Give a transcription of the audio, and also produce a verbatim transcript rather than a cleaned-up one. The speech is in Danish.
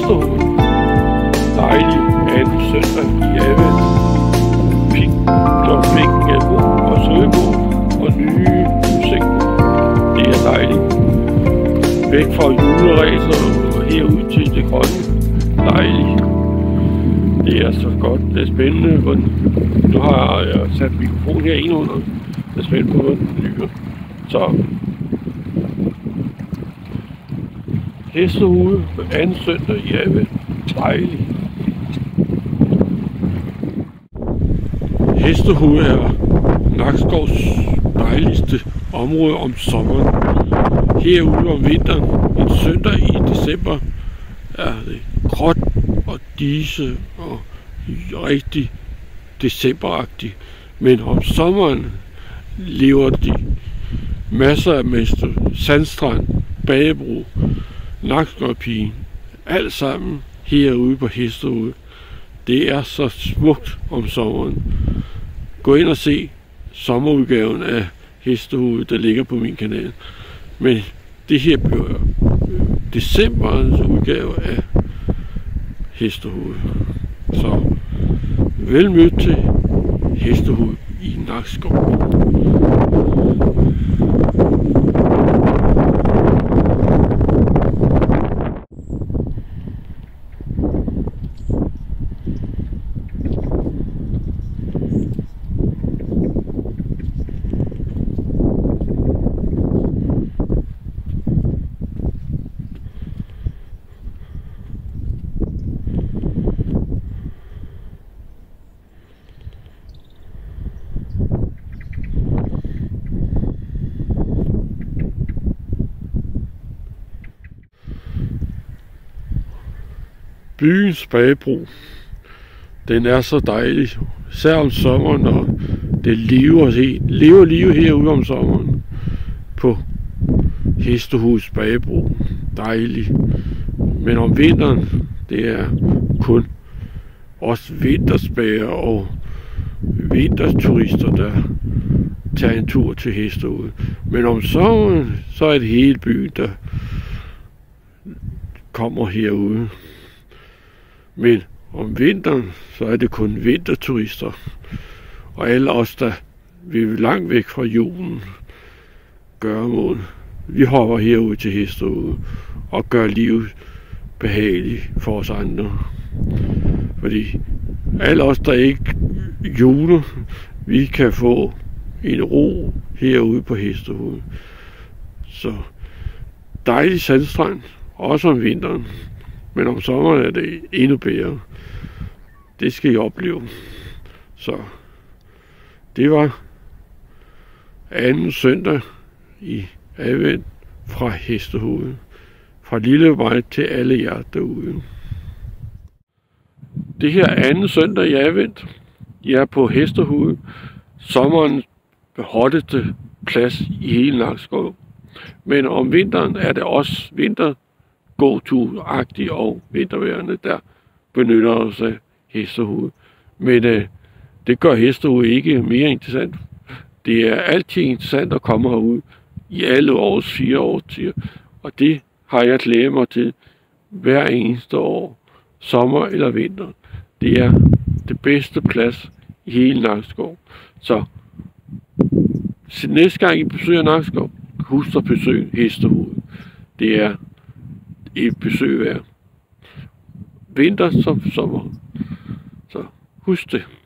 Hesterhoved. Dejlig anden søndag i advent. Fik gjort væggen af ro og søgebog og nye udsigter. Det er dejligt. Væk fra juleræser og herud til det grønne. Dejligt. Det er så godt. Det er spændende. Nu har jeg sat mikrofonen her ind under. Det er spændende på, hvordan den lyder. Så Hesterhoved anden søndag i advent. Dejligt. Hesterhoved er Nakskovs dejligste område om sommeren. Herude om vinteren, en søndag i december, er det gråt og dise og rigtig decemberagtigt. Men om sommeren lever de masser af mester, Sandstrand, Bagebro, Nakskovpigen, alt sammen herude på Hesterhoved. Det er så smukt om sommeren. Gå ind og se sommerudgaven af Hesterhoved, der ligger på min kanal. Men det her bliver decemberens udgave af Hesterhoved. Så vel mødt til Hesterhoved i Nakskov. Byens Bagebro, den er så dejlig, især om sommeren, når det lever, lever livet herude om sommeren på Hesterhoveds Bagebro. Dejlig. Men om vinteren, det er kun også vintersbager og vinterturister, der tager en tur til Hesterhoved. Men om sommeren, så er det hele byen, der kommer herude. Men om vinteren, så er det kun vinterturister. Og alle os, der vi er langt væk fra julen, gøremål, vi hopper herude til Hesterhoved og gør livet behageligt for os andre. Fordi alle os, der ikke juler, vi kan få en ro herude på Hesterhoved. Så dejlig sandstrand, også om vinteren. Men om sommeren er det endnu bedre. Det skal I opleve. Så det var anden søndag i advent fra Hesterhoved. Fra lille mig til alle jer derude. Det her anden søndag i advent, jeg er på Hesterhoved. Sommeren hotteste plads i hele Nakskov. Men om vinteren er det også vinter go-to-agtige og vinterværende, der benytter os af Hesterhoved. Men øh, det gør Hesterhoved ikke mere interessant. Det er altid interessant at komme herud i alle års fire årtier, og det har jeg glædet mig til hver eneste år, sommer eller vinter. Det er det bedste plads i hele Nakskov. Så næste gang I besøger Nakskov, husk at besøge Hesterhoved. Det er et besøg hver vinter som sommer. Så husk det.